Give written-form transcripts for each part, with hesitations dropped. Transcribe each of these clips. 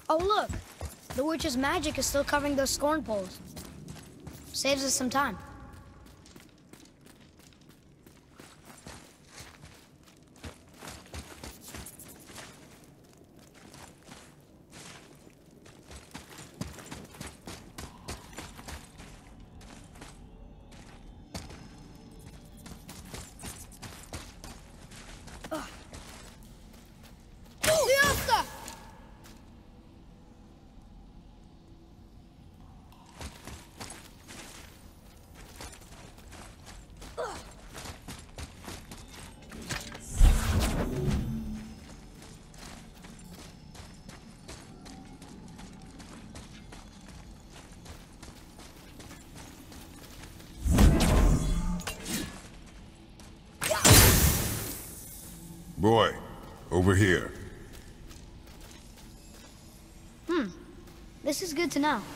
Oh, look! The witch's magic is still covering those scorn poles. Saves us some time. Boy, over here. This is good to know.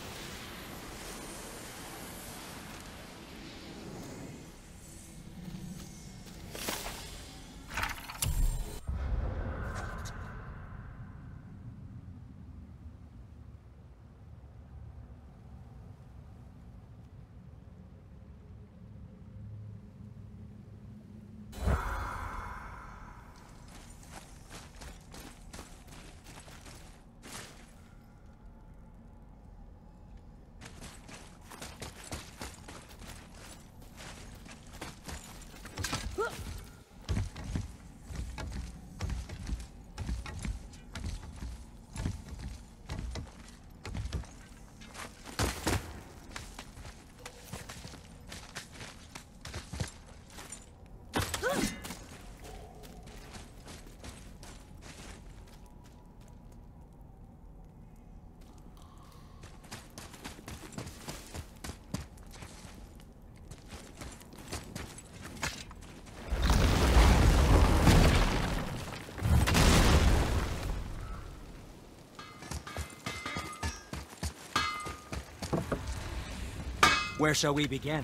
Where shall we begin?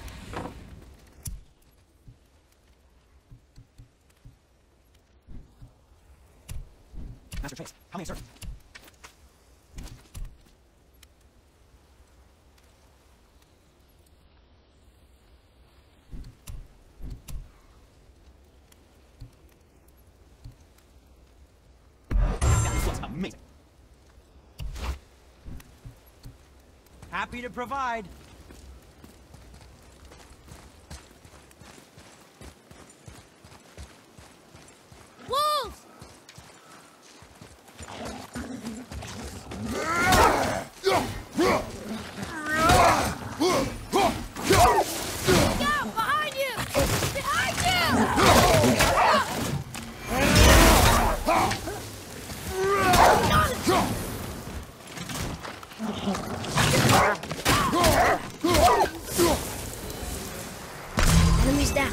Master Chase, how many servants? That was amazing. Happy to provide. Enemies down.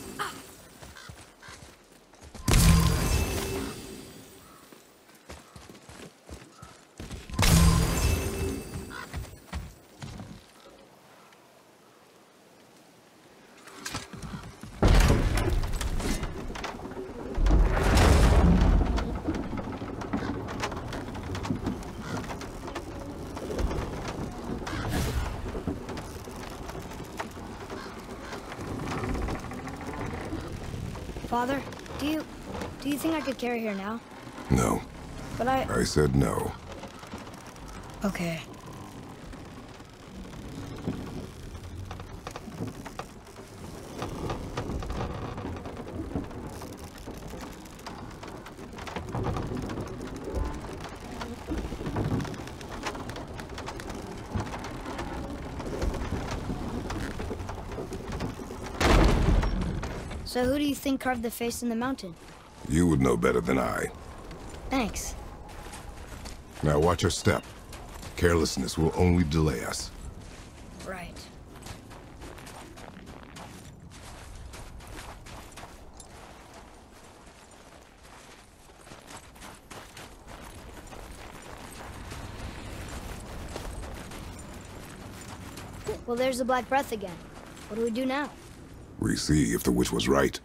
Father, do you think I could carry her now? No. But I said no. Okay. So who do you think carved the face in the mountain? You would know better than I. Thanks. Now watch your step. Carelessness will only delay us. Right. Well, there's the Black Breath again. What do we do now? We see if the witch was right.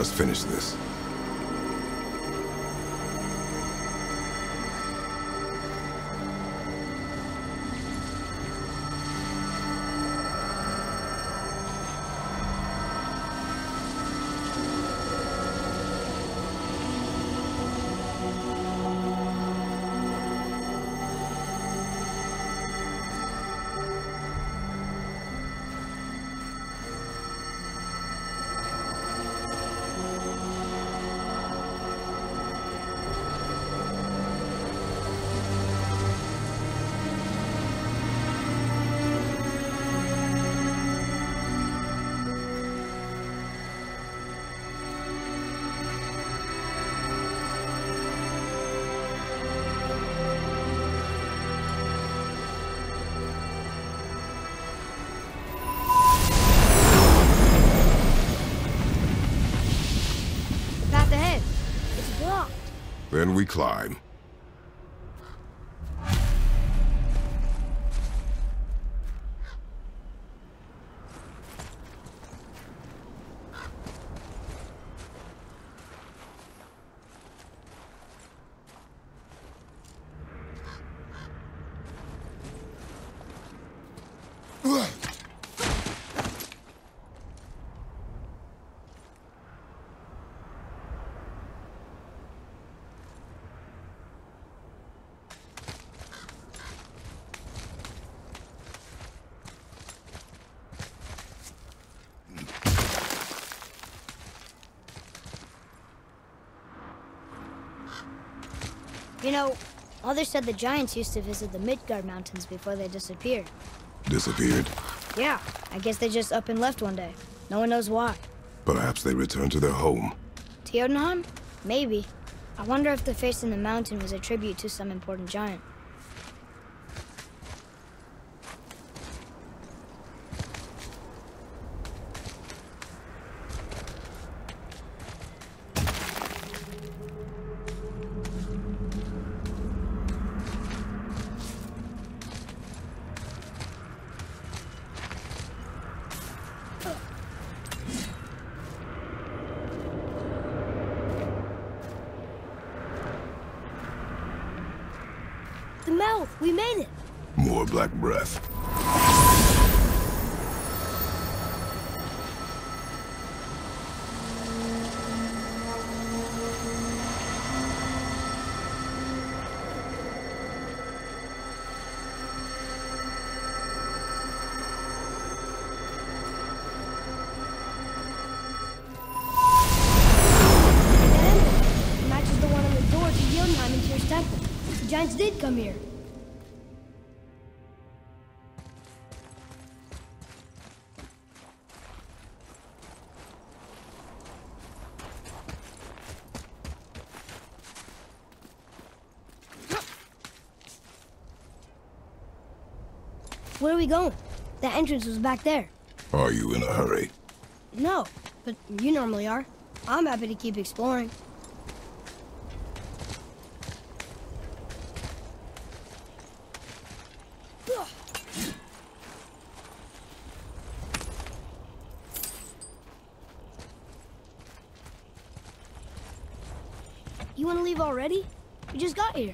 us finish this. Then we climb. You know, Mother said the giants used to visit the Midgard Mountains before they disappeared. Disappeared? Yeah, I guess they just up and left one day. No one knows why. Perhaps they returned to their home. To Jotunheim? Maybe. I wonder if the face in the mountain was a tribute to some important giant. The mouth! We made it! More black breath. It matches the one on the door to Jotunheim and Tyr's temple. The giants did come here. Where are we going? The entrance was back there. Are you in a hurry? No, but you normally are. I'm happy to keep exploring. You want to leave already? We just got here.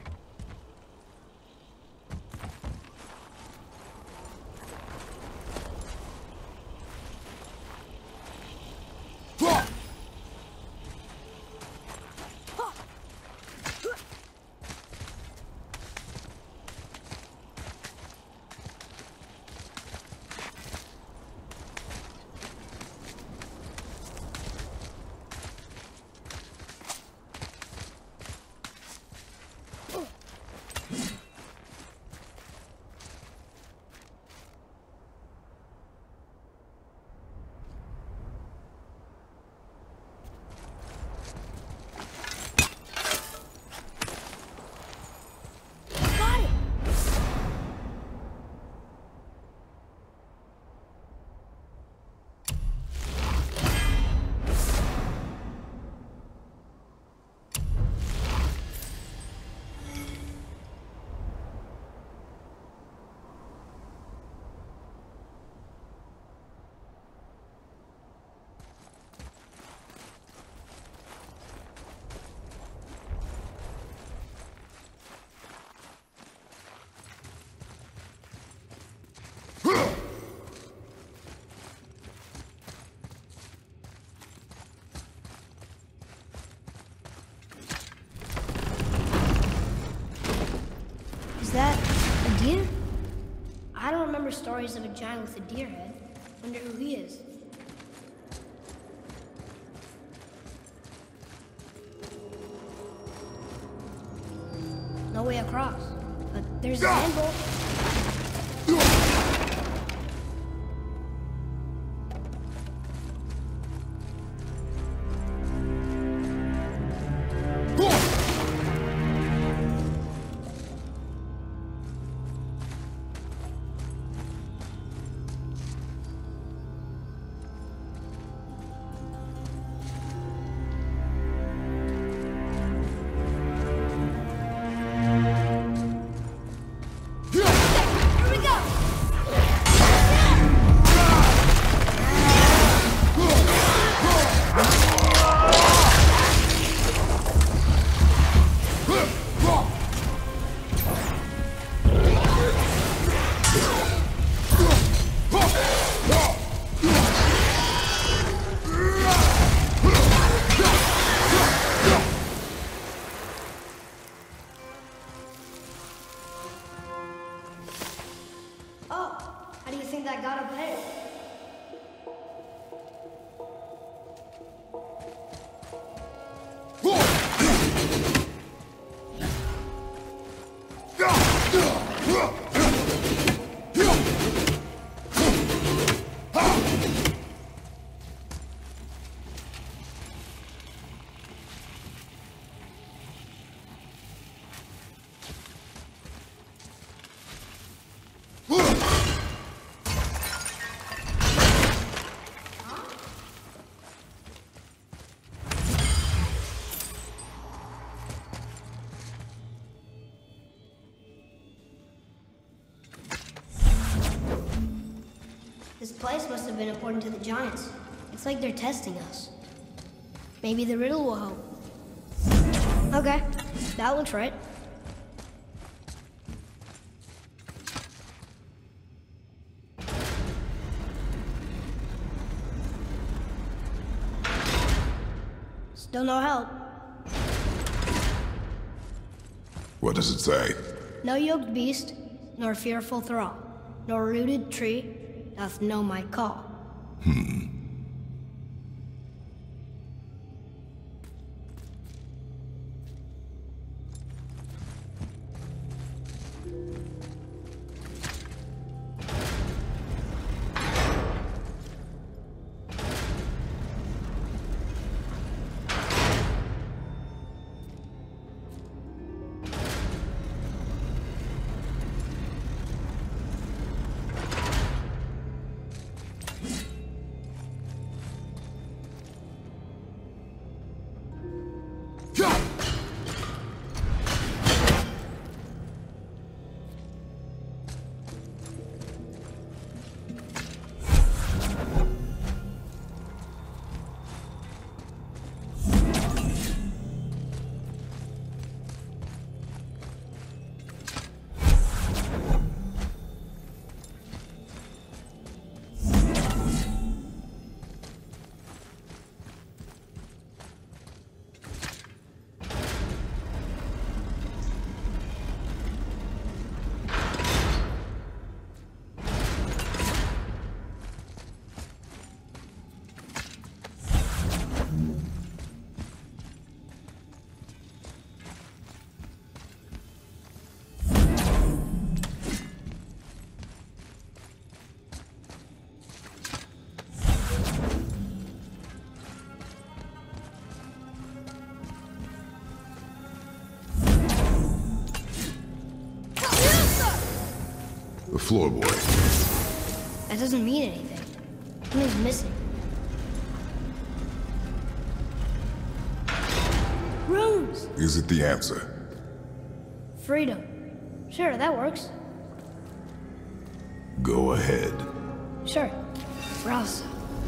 Is that a deer? I don't remember stories of a giant with a deer head. Wonder who he is. No way across, but there's a handle. This place must have been important to the giants. It's like they're testing us. Maybe the riddle will help. Okay, that looks right. Still no help. What does it say? No yoked beast, nor fearful thrall, nor rooted tree doth know my call. The floorboard. That doesn't mean anything. Something's missing. Runes! Is it the answer? Freedom. Sure, that works. Go ahead. Sure. Rasa.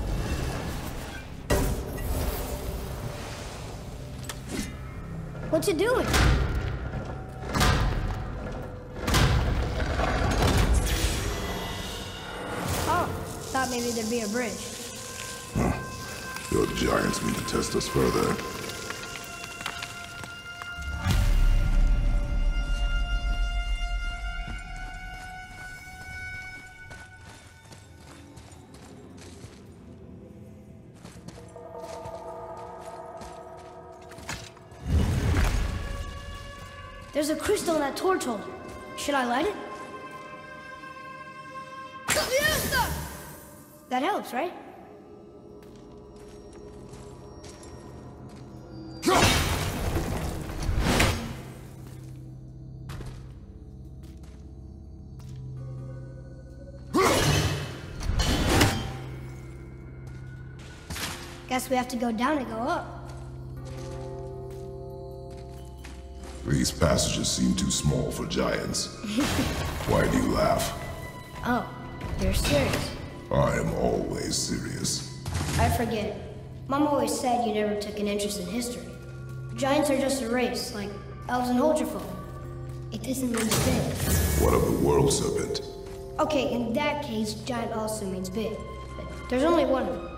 What you doing? Oh, thought maybe there'd be a bridge. Your giants need to test us further. There's a crystal in that torch holder. Should I light it? That helps, right? Guess we have to go down and go up. These passages seem too small for giants. Why do you laugh? Oh, you're serious. I am always serious. I forget it. Mom always said you never took an interest in history. Giants are just a race, like elves and Holgerfolk. It doesn't mean big. What of the world serpent? Okay, in that case, giant also means big. But there's only one of them.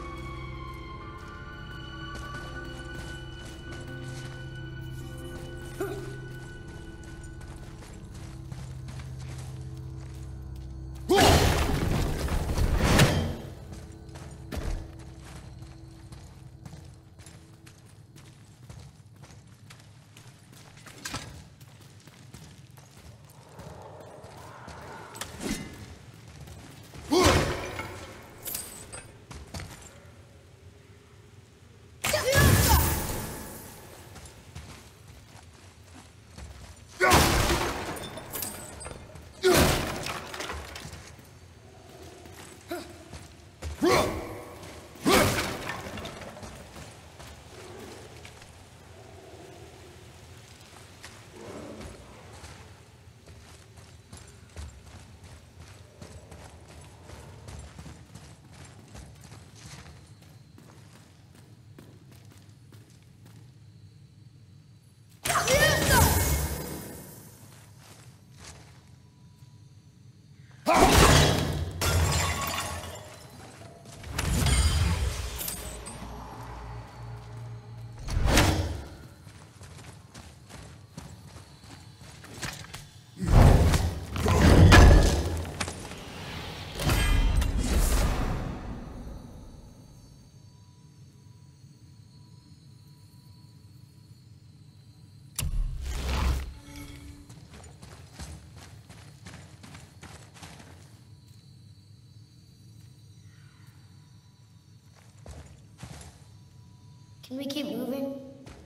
Can we keep moving?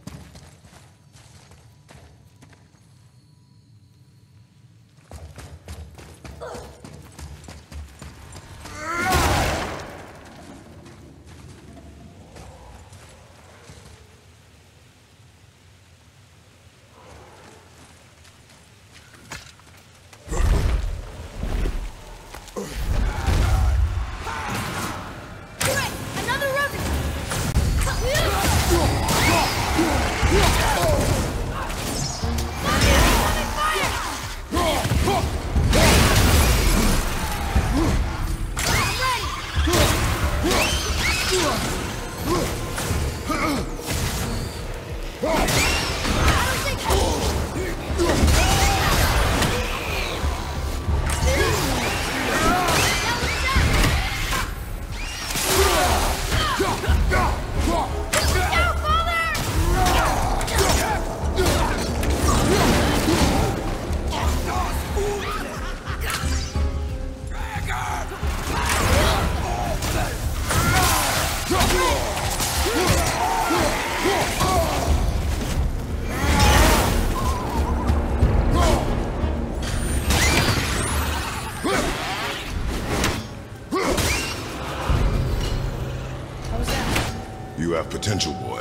You have potential, boy.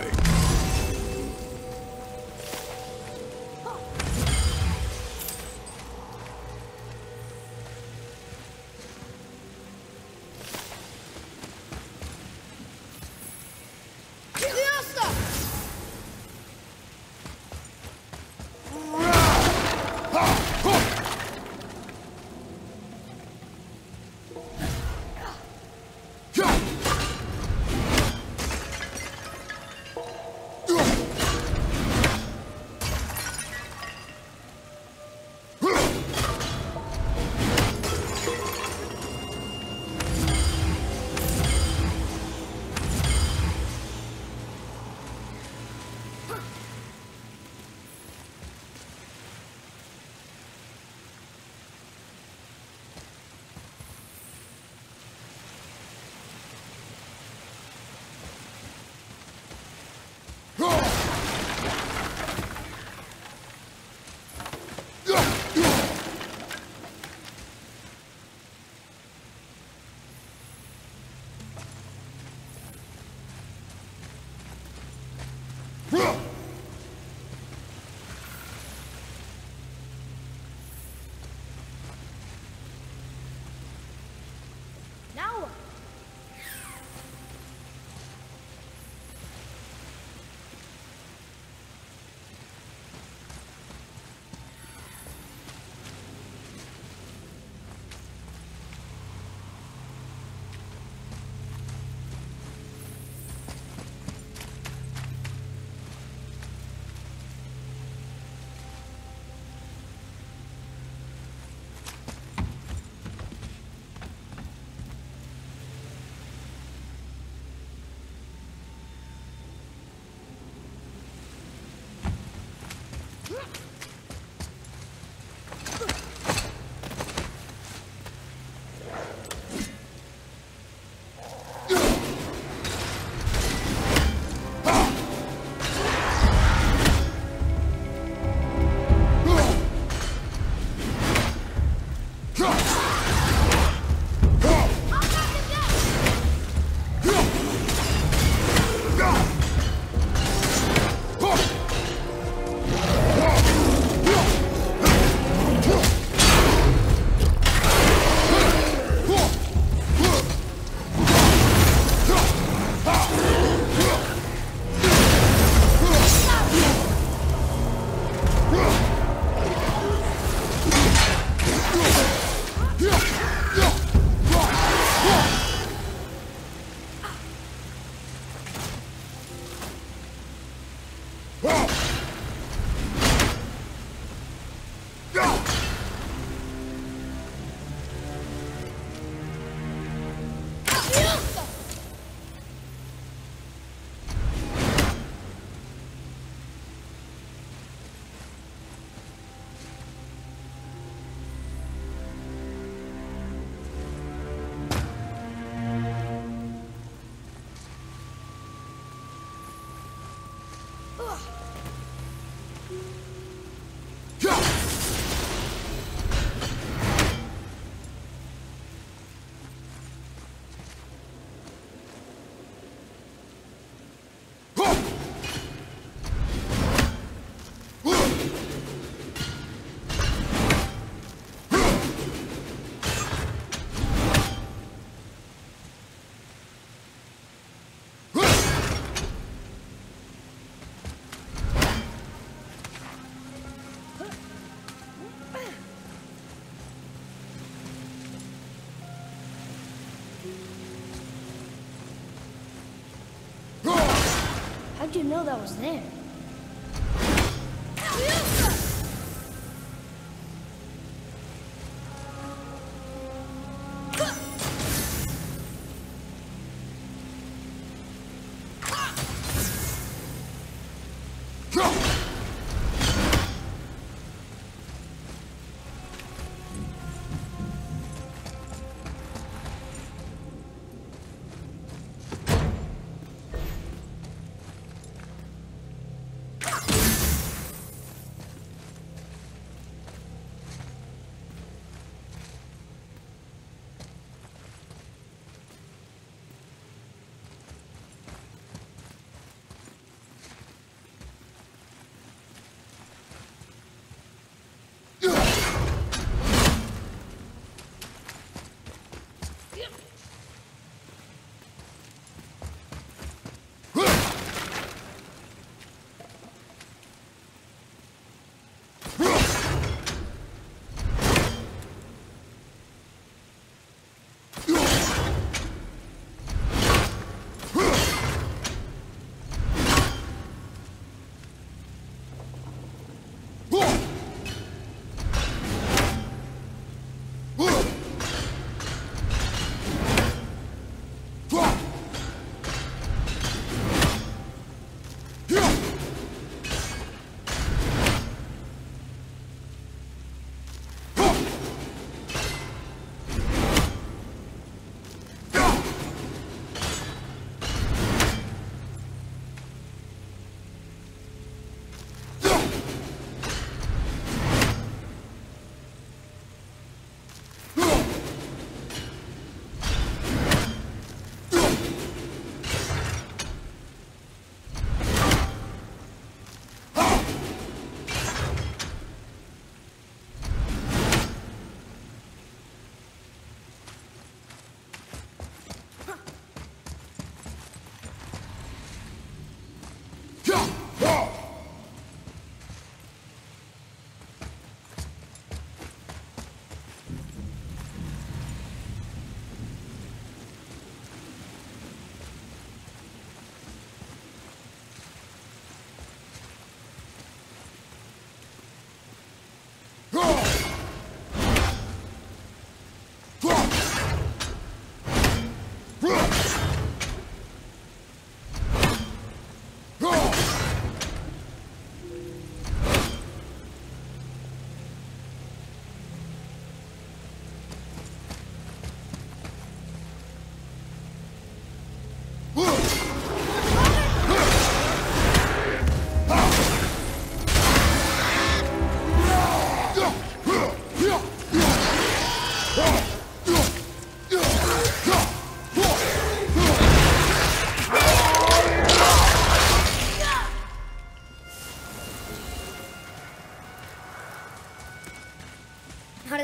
How'd you know that was there?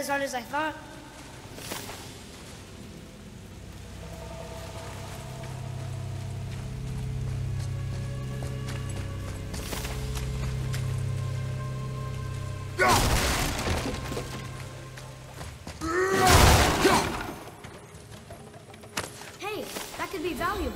as hard as I thought. Hey, that could be valuable.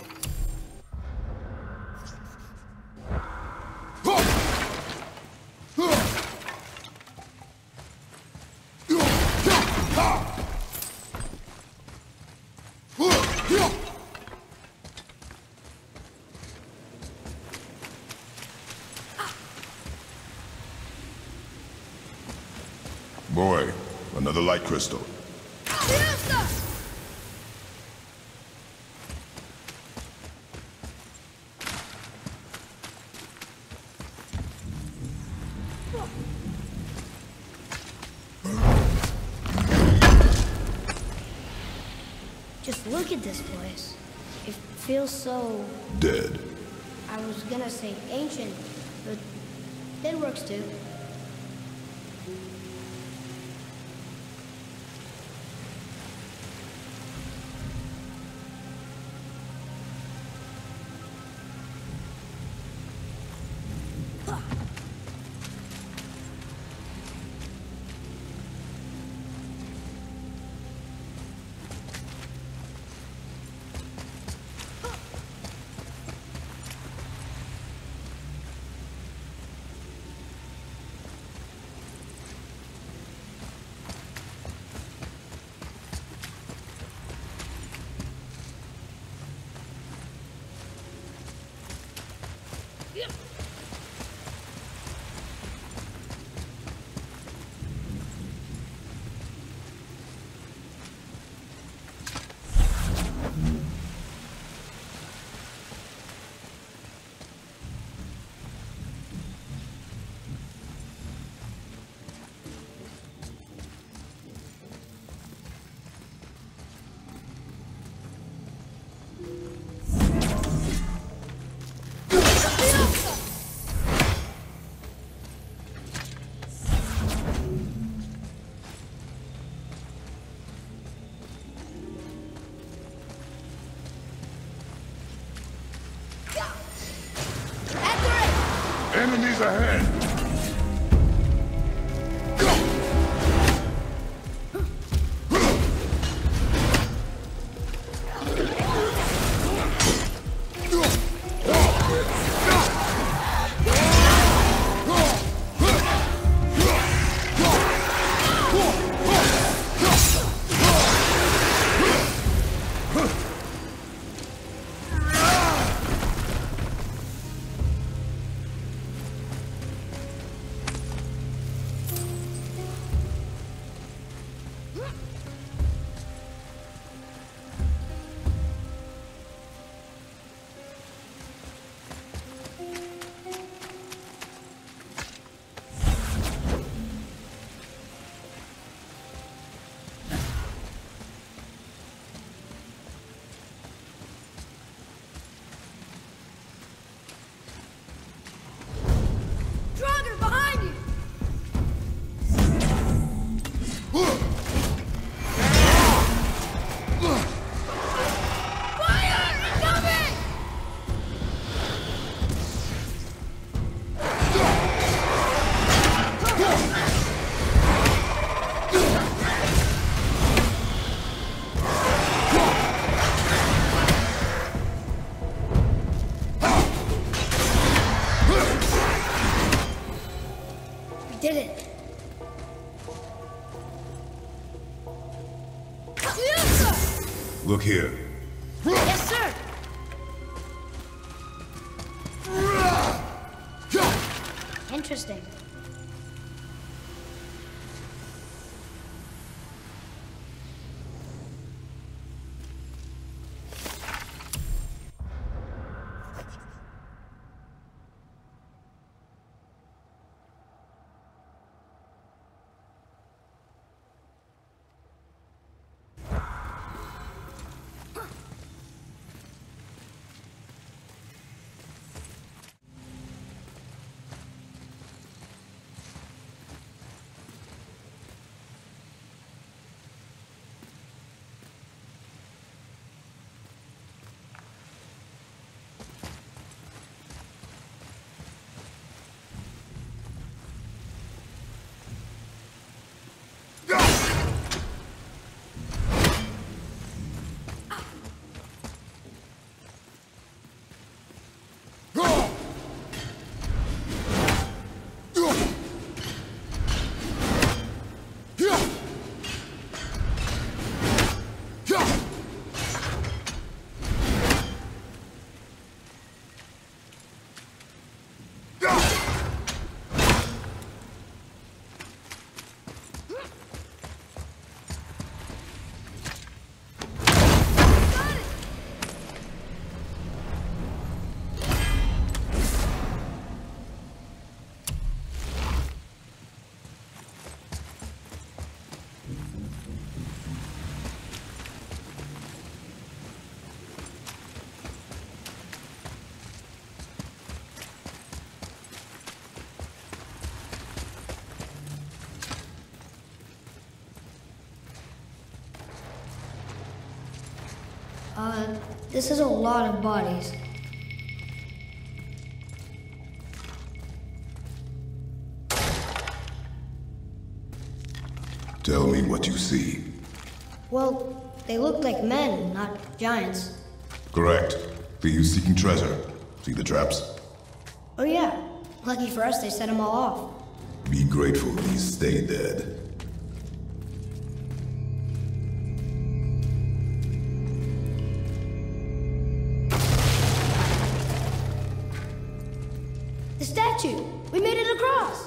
Boy, another light crystal. Just look at this place. It feels so... Dead. I was gonna say ancient, but that works too. Enemies ahead! Did it. Look here. Yes, sir. Interesting. This is a lot of bodies. Tell me what you see. Well, they look like men, not giants. Correct. See you seeking treasure. See the traps? Oh yeah, lucky for us they set them all off. Be grateful these stay dead. The statue! We made it across!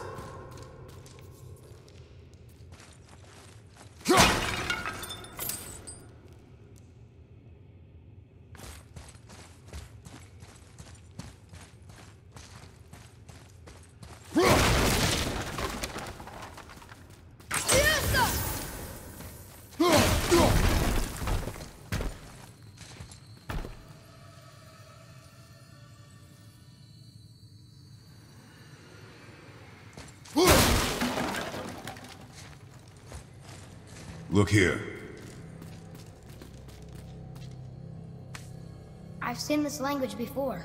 Look here. I've seen this language before.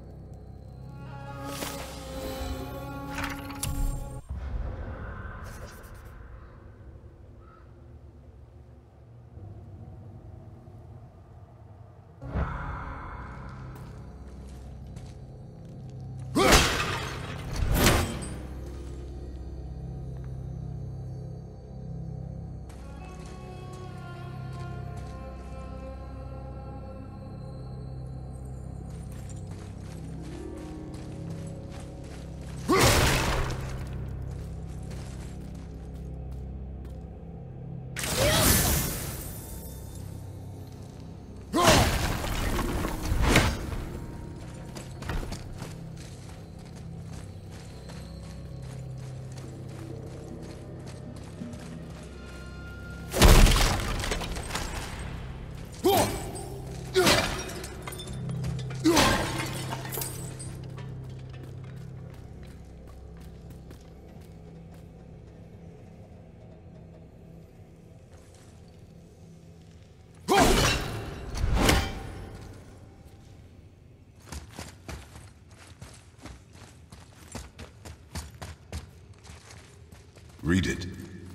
Read it.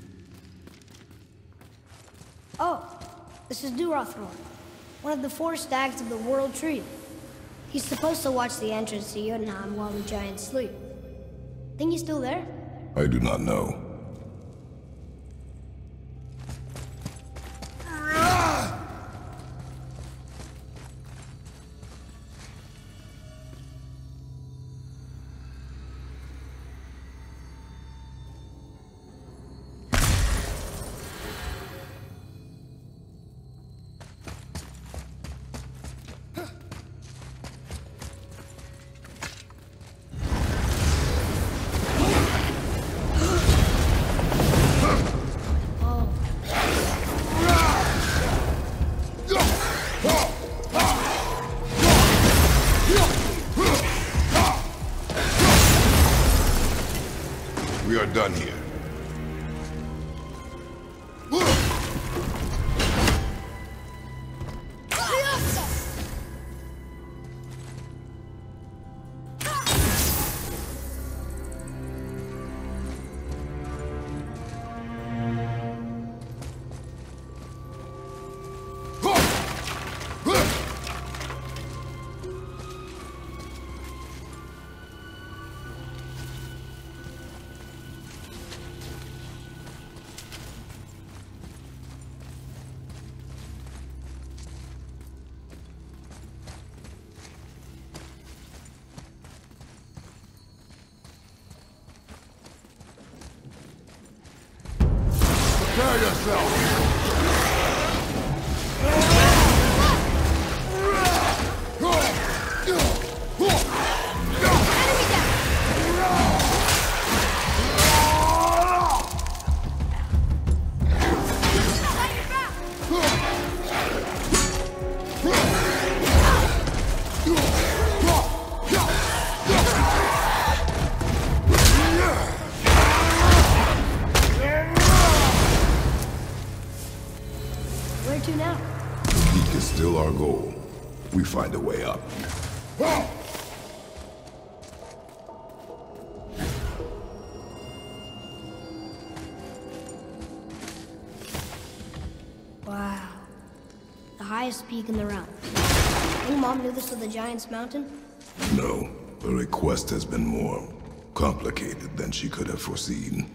Oh, this is Durothor, one of the 4 stags of the World Tree. He's supposed to watch the entrance to Jotunheim while the giants sleep. Think he's still there? I do not know. We are done here. Prepare yourself! Where to now? The peak is still our goal. We find a way up. Wow. The highest peak in the realm. Think Mom knew this was the Giant's Mountain? No, the request has been more complicated than she could have foreseen.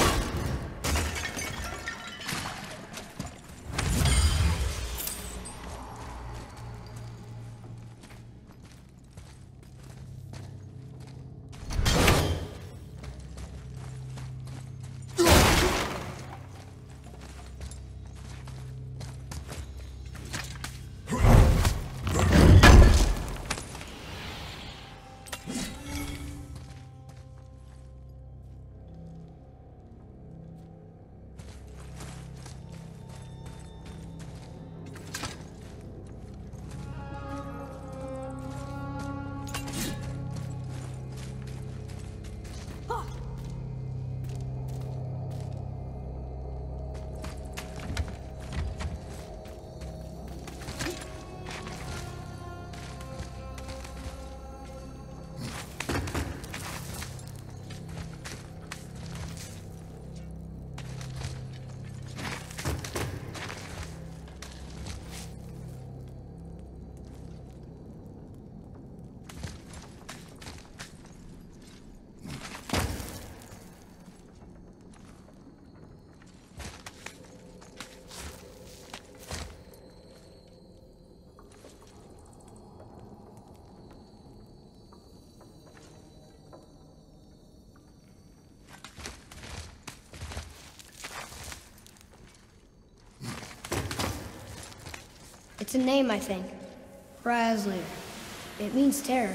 It's a name, I think. Razlir. It means terror.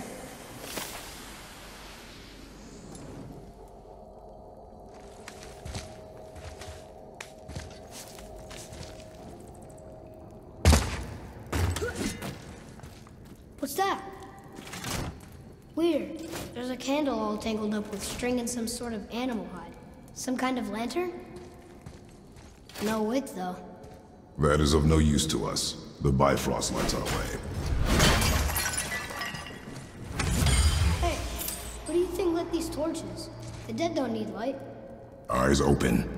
What's that? Weird. There's a candle all tangled up with string and some sort of animal hide. Some kind of lantern? No wick, though. That is of no use to us. The Bifrost lights our way. Hey, what do you think lit these torches? The dead don't need light. Eyes open.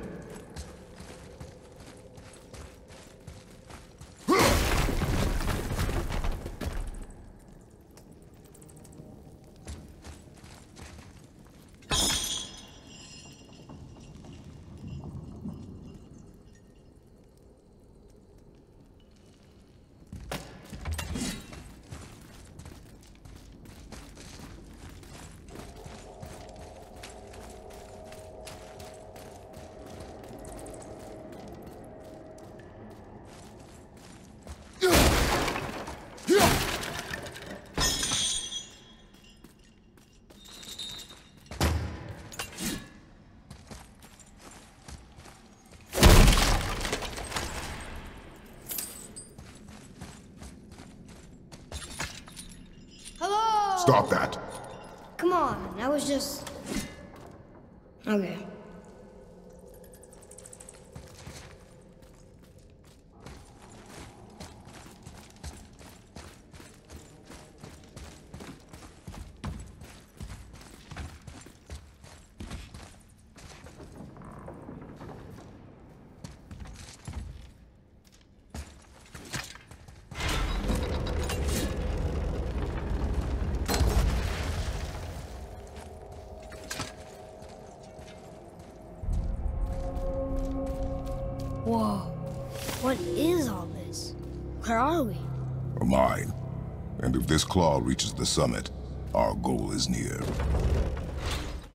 Stop that. Come on, I was just... Okay. Whoa. What is all this? Where are we? A mine. And if this claw reaches the summit, our goal is near.